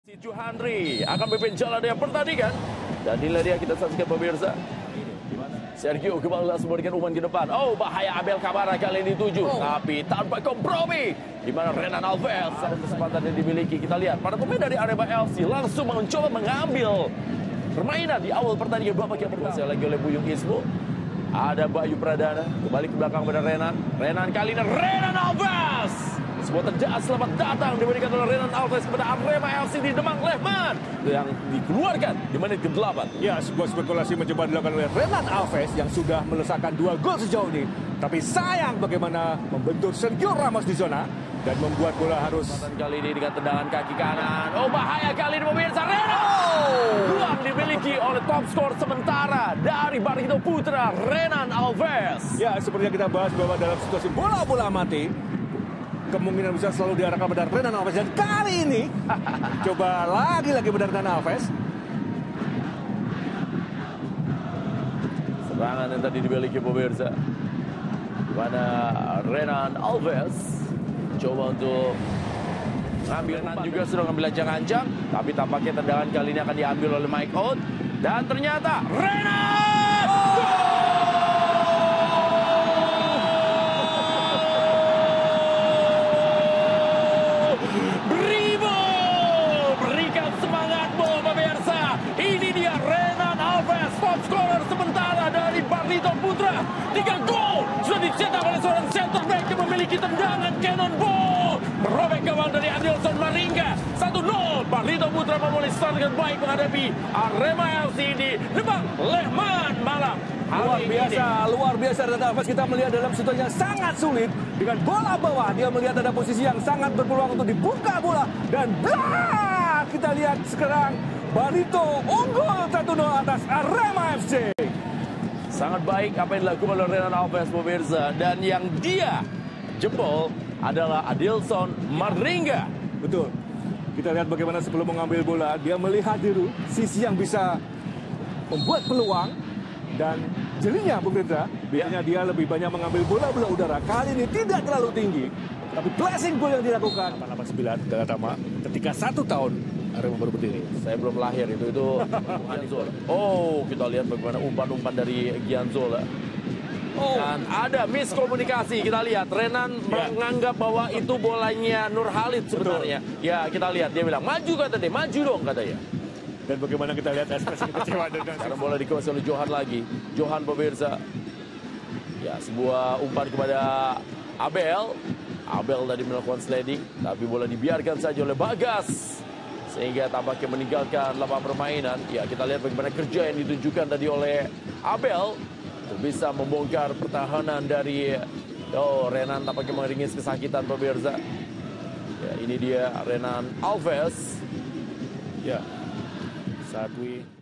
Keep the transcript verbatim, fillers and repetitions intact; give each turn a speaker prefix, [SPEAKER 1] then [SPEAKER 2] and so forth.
[SPEAKER 1] Si Juhandri akan memimpin jalan dengan pertandingan. Dan inilah dia kita saksikan pemirsa. Sergio kembali langsung memberikan umpan ke depan. Oh, bahaya Abel Kamara kali ini tujuh. Oh. Tapi tanpa kompromi. Di mana Renan Alves ada kesempatan yang dimiliki. Kita lihat para pemain dari Arema F C langsung mencoba mengambil permainan di awal pertandingan babak yang pertama. Lagi oleh Buyung Ismo. Ada Bayu Pradana kembali ke belakang pada Renan. Renan kali ini Renan Alves. Sebuah tendangan selamat datang diberikan oleh Renan Alves kepada Arema F C di Demang Lehman yang dikeluarkan di menit ke delapan.
[SPEAKER 2] Ya, sebuah spekulasi mencoba dilakukan oleh Renan Alves yang sudah melesakkan dua gol sejauh ini. Tapi sayang bagaimana membentur Sergio Ramos di zona dan membuat bola harus.
[SPEAKER 1] Kali ini dengan tendangan kaki kanan. Oh, bahaya kali ini pemirsa. Renan! Peluang dimiliki oleh top skor sementara dari Barito Putra, Renan Alves.
[SPEAKER 2] Ya, seperti yang kita bahas bahwa dalam situasi bola-bola mati, kemungkinan bisa selalu diarahkan pada Renan Alves. Dan kali ini, coba lagi-lagi pada Renan Alves.
[SPEAKER 1] Serangan yang tadi dimiliki pemirsa. Pada Renan Alves. Coba untuk ngambil. Renan juga sudah ngambil ancang-ancang. Tapi tampaknya tendangan kali ini akan diambil oleh Mike Out. Dan ternyata Renan! Oh! Putra, tiga gol sudah dicetak oleh seorang center back yang memiliki tendangan cannonball. Merobek gawang dari Adilson Maringga. satu nol. Barito Putra memulai start dengan baik menghadapi Arema F C di Demang Lehman malam.
[SPEAKER 2] Luar biasa, luar biasa Renan Alves. Kita melihat dalam situasi yang sangat sulit dengan bola bawah. Dia melihat ada posisi yang sangat berpeluang untuk dibuka bola dan blah! Kita lihat sekarang Barito unggul satu nol atas Arema F C.
[SPEAKER 1] Sangat baik apa yang dilakukan oleh Renan Alves pemirsa. Dan yang dia jebol adalah Adilson Maringga.
[SPEAKER 2] Betul. Kita lihat bagaimana sebelum mengambil bola, dia melihat dulu sisi yang bisa membuat peluang. Dan jelinya Bung Rendra, biasanya dia lebih banyak mengambil bola-bola udara. Kali ini tidak terlalu tinggi. Tapi blessing goal yang dilakukan. delapan delapan sembilan Galatama ketika satu tahun Arema baru berdiri.
[SPEAKER 1] Saya belum lahir itu itu. Oh, kita lihat bagaimana umpan-umpan dari Gianzola. Oh. Dan ada miskomunikasi. Kita lihat Renan ya. menganggap bahwa itu bolanya Nur Khalid sebenarnya. Betul. Ya, kita lihat dia bilang maju kata dia, maju dong katanya.
[SPEAKER 2] Dan bagaimana kita lihat ekspresi kecewa dengan
[SPEAKER 1] sekarang bola dikuasai oleh Johan lagi. Johan pemirsa. Ya, sebuah umpan kepada Abel. Abel tadi melakukan sliding, tapi bola dibiarkan saja oleh Bagas. Sehingga tampaknya meninggalkan lapangan permainan. Ya, kita lihat bagaimana kerja yang ditunjukkan tadi oleh Abel. Untuk bisa membongkar pertahanan dari oh, Renan tampaknya mengeringis kesakitan pemirsa. Ya, ini dia Renan Alves.
[SPEAKER 2] Ya, saat we